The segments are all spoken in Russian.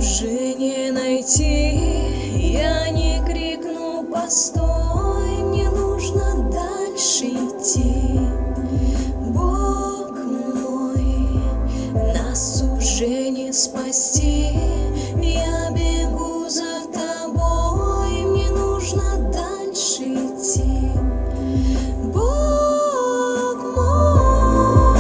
уже не найти. Я не крикну «Постой!», мне нужно дальше идти. Бог мой, нас уже не спасти. Я бегу за тобой, мне нужно дальше идти. Бог мой.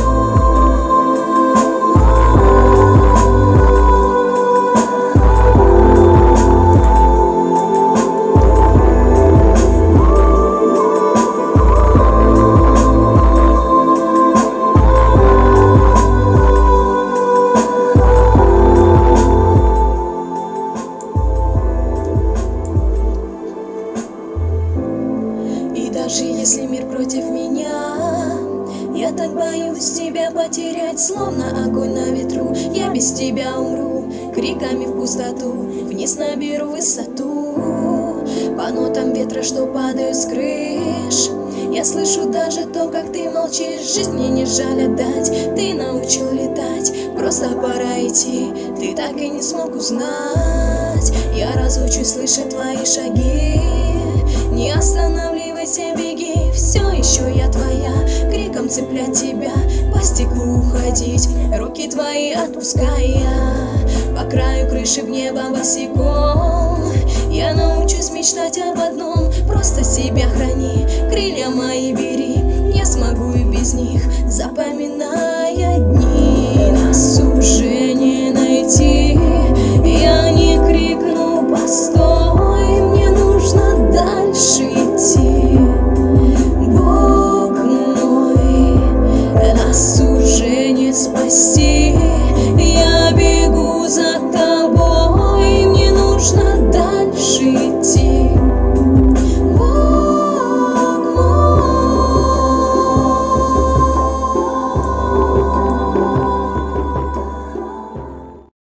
Даже если мир против меня, я так боюсь тебя потерять, словно огонь на ветру. Я без тебя умру, криками в пустоту, вниз наберу высоту. По нотам ветра, что падают с крыш, я слышу даже то, как ты молчишь. Жизнь мне не жаль отдать, ты научил летать, просто пора идти, ты так и не смог узнать. Я разучусь слышать твои шаги, не останавливайся, беги, все еще я твоя. Криком цеплять тебя, по стеклу уходить, руки твои отпуская. По краю крыши в небо босиком я научусь мечтать об одном: просто себя храни, крылья мои бери. Я смогу и без них, запоминая дни. Нас уже не найти. Я не крикну «Постой!», мне нужно дальше идти. Бог мой, нас уже не спасти.